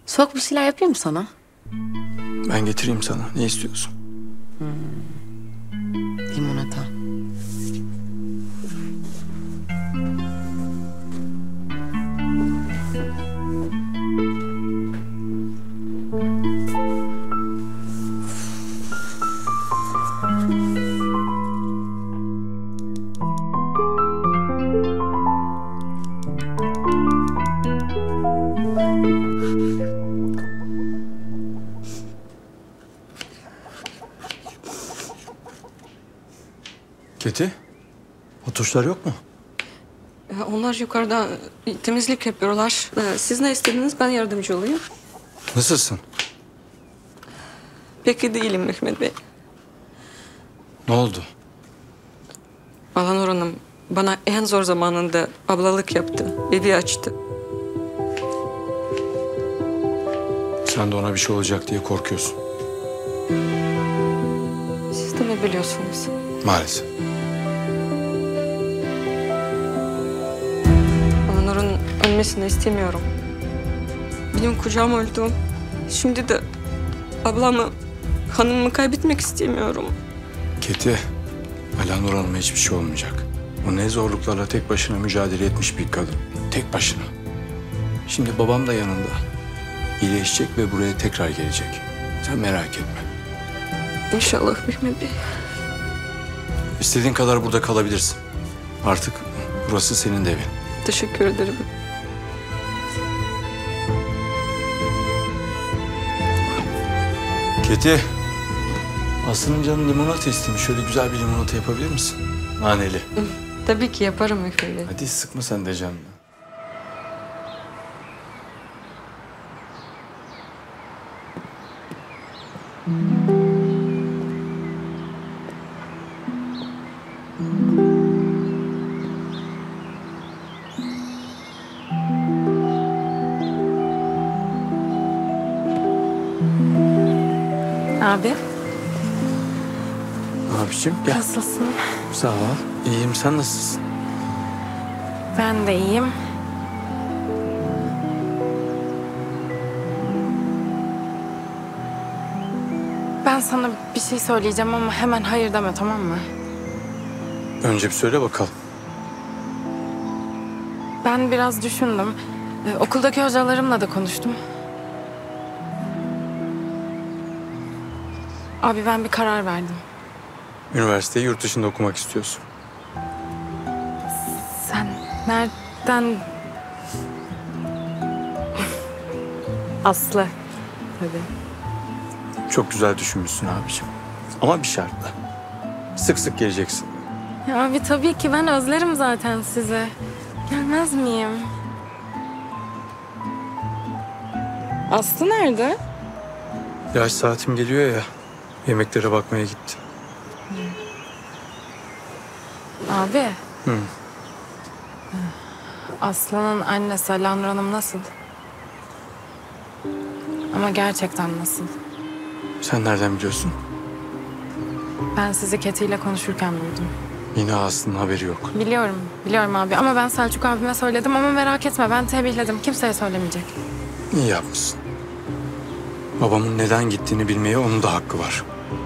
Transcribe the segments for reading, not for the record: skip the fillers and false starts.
Soğuk bir şeyler yapayım mı sana? Ben getireyim sana. Ne istiyorsun? Limonata. Keti, o tuşlar yok mu? Onlar yukarıda temizlik yapıyorlar. Siz ne istediniz? Ben yardımcı olayım. Nasılsın? Peki değilim Mehmet Bey. Ne oldu? Balanur Hanım bana en zor zamanında ablalık yaptı. Evi açtı. Sen de ona bir şey olacak diye korkuyorsun. Siz de mi biliyorsunuz? Maalesef. Balanur'un ölmesini istemiyorum. Benim kocam öldü. Şimdi de ablamı, hanımımı kaybetmek istemiyorum. Keti, Alanur Hanım'a hiçbir şey olmayacak. O ne zorluklarla tek başına mücadele etmiş bir kadın. Tek başına. Şimdi babam da yanında. İyileşecek ve buraya tekrar gelecek. Sen merak etme. İnşallah Mehmet Bey. İstediğin kadar burada kalabilirsin. Artık burası senin de evin. Teşekkür ederim. Keti, Aslı'nın canı limonata istemiş. Şöyle güzel bir limonata yapabilir misin? Naneli. Tabii ki yaparım Mehmet Bey. Hadi sıkma sen de canını. Abi. Abiciğim gel. Nasılsın? Sağ ol. İyiyim, sen nasılsın? Ben de iyiyim. Ben sana bir şey söyleyeceğim ama hemen hayır deme, tamam mı? Önce bir söyle bakalım. Ben biraz düşündüm. Okuldaki hocalarımla da konuştum. Abi ben bir karar verdim. Üniversiteyi yurt dışında okumak istiyorsun. Sen nereden... Aslı. Tabii. Çok güzel düşünmüşsün abiciğim. Ama bir şartla. Sık sık geleceksin. Ya abi tabii ki ben özlerim zaten sizi. Gelmez miyim? Aslı nerede? Yaş saatim geliyor ya. Yemeklere bakmaya gitti. Abi. Hı. Aslı'nın annesi Alanur Hanım nasıl? Ama gerçekten nasıl? Sen nereden biliyorsun? Ben sizi Keti ile konuşurken duydum. Yine Aslı'nın haberi yok. Biliyorum abi ama ben Selçuk abime söyledim ama merak etme ben tembihledim. Kimseye söylemeyecek. İyi yapmışsın. Babamın neden gittiğini bilmeye onun da hakkı var.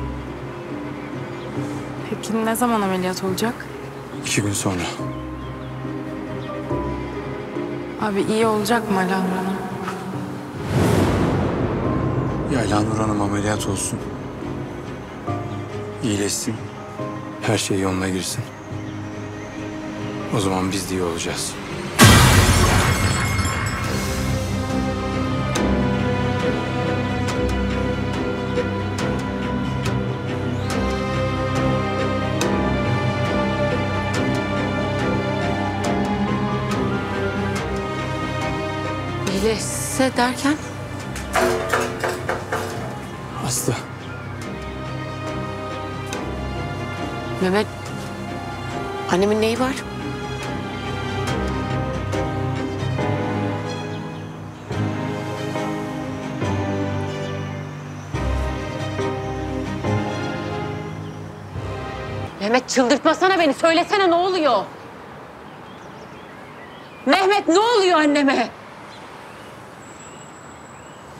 Peki ne zaman ameliyat olacak? 2 gün sonra. Abi iyi olacak mı Alanur Hanım? Ya Alanur Hanım ameliyat olsun. İyileşsin. Her şey yoluna girsin. O zaman biz de iyi olacağız. İyileşse derken? Aslı. Mehmet, annemin neyi var? Mehmet çıldırtmasana beni. Söylesene ne oluyor? Mehmet ne oluyor anneme?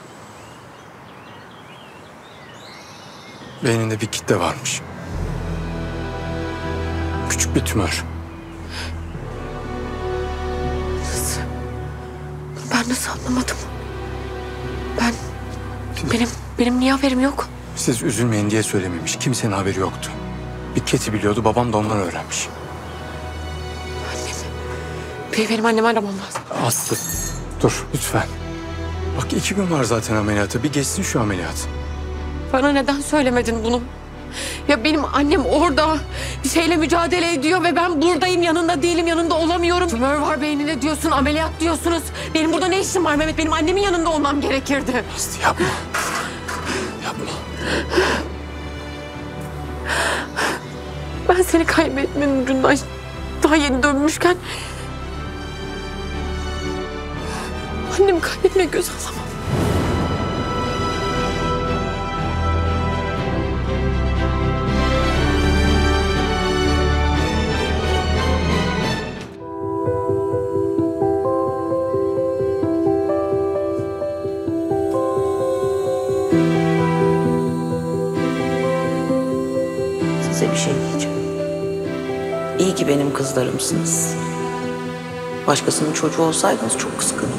Beyninde bir kitle varmış. Küçük bir tümör. Nasıl? Ben nasıl anlamadım? Benim niye haberim yok? Siz üzülmeyin diye söylememiş. Kimsenin haberi yoktu. Bir Keti biliyordu. Babam da ondan öğrenmiş. Benim annemi aramam lazım. Aslı. Dur lütfen. Bak 2 gün var zaten ameliyata. Bir geçsin şu ameliyat. Bana neden söylemedin bunu? Ya benim annem orada bir şeyle mücadele ediyor ve ben buradayım, yanında değilim, yanında olamıyorum. Tümör var beyninde diyorsun, ameliyat diyorsunuz. Benim burada ne işim var Mehmet? Benim annemin yanında olmam gerekirdi. Aslı yapma. Yapma. Ben seni kaybetmenin ucundan daha yeni dönmüşken... annemi kaybetmeye göz alamam. Size bir şey diyeceğim. İyi ki benim kızlarımsınız. Başkasının çocuğu olsaydınız çok kıskanırdım.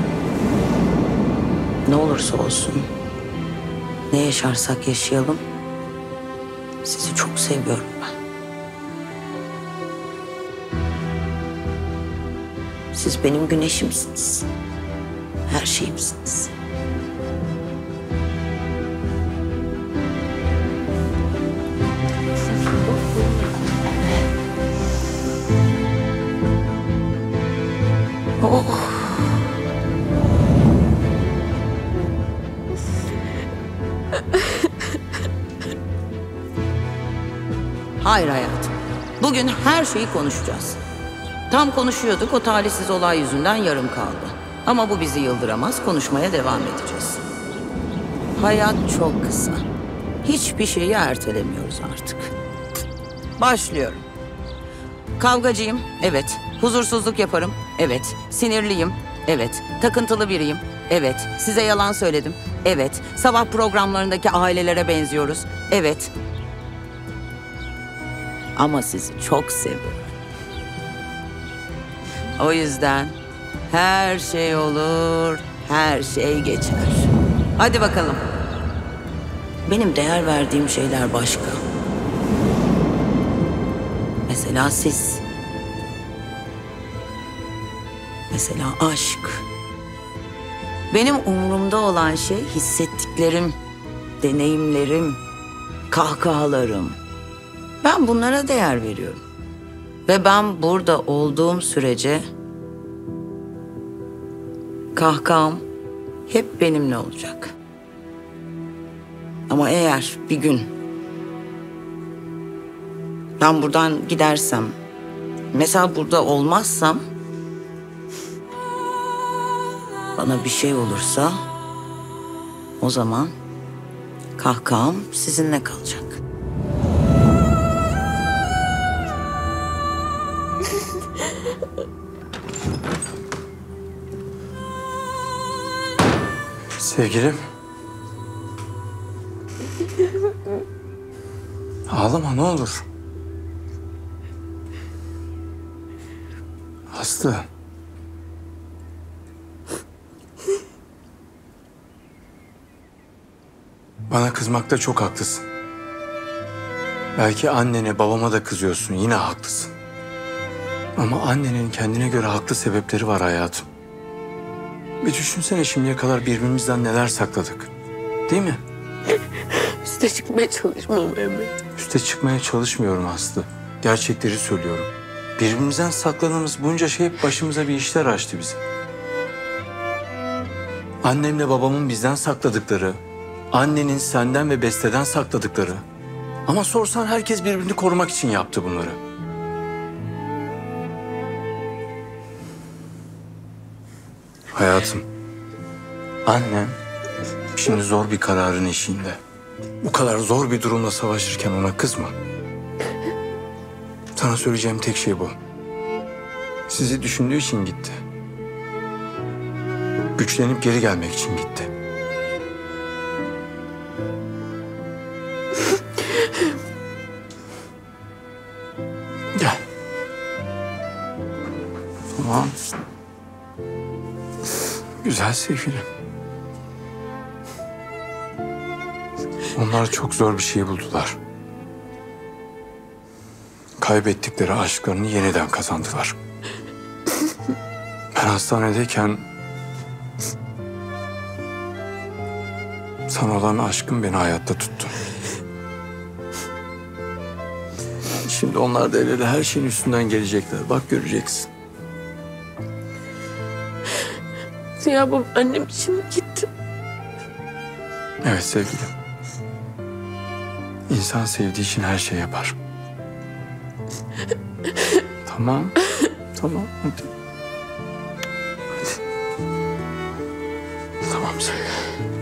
Ne olursa olsun, ne yaşarsak yaşayalım, sizi çok seviyorum ben. Siz benim güneşimsiniz. Her şeyimsiniz. Oh. Hayır hayatım. Bugün her şeyi konuşacağız. Tam konuşuyorduk, o talihsiz olay yüzünden yarım kaldı. Ama bu bizi yıldıramaz, konuşmaya devam edeceğiz. Hayat çok kısa. Hiçbir şeyi ertelemiyoruz artık. Başlıyorum. Kavgacıyım, evet. Huzursuzluk yaparım, evet. Sinirliyim, evet. Takıntılı biriyim, evet. Size yalan söyledim, evet. Sabah programlarındaki ailelere benziyoruz, evet. Ama sizi çok seviyorum. O yüzden her şey olur, her şey geçer. Hadi bakalım. Benim değer verdiğim şeyler başka. Mesela siz. Mesela aşk. Benim umurumda olan şey hissettiklerim, deneyimlerim, kahkahalarım. Ben bunlara değer veriyorum. Ve ben burada olduğum sürece kahkaham hep benimle olacak. Ama eğer bir gün ben buradan gidersem, mesela burada olmazsam, bana bir şey olursa o zaman kahkaham sizinle kalacak. Sevgilim. Ağlama ne olur. Aslı. Bana kızmakta çok haklısın. Belki annene, babama da kızıyorsun. Yine haklısın. Ama annenin kendine göre haklı sebepleri var hayatım. Bir düşünsene şimdiye kadar birbirimizden neler sakladık. Değil mi? Üste çıkmaya çalışma Mehmet. Üste çıkmaya çalışmıyorum Aslı. Gerçekleri söylüyorum. Birbirimizden sakladığımız bunca şey hep başımıza bir işler açtı bizim. Annemle babamın bizden sakladıkları, annenin senden ve Beste'den sakladıkları. Ama sorsan herkes birbirini korumak için yaptı bunları. Hayatım, annem şimdi zor bir kararın eşiğinde. Bu kadar zor bir durumla savaşırken ona kızma. Sana söyleyeceğim tek şey bu. Sizi düşündüğü için gitti. Güçlenip geri gelmek için gitti. Güzel sevgilim. Onlar çok zor bir şey buldular. Kaybettikleri aşklarını yeniden kazandılar. Ben hastanedeyken sana olan aşkım beni hayatta tuttu. Şimdi onlar da el ele her şeyin üstünden gelecekler. Bak göreceksin. Ziya baba annem için gitti. Evet sevgilim. İnsan sevdiği için her şey yapar. Tamam. Tamam hadi. Hadi. Tamam sevgilim.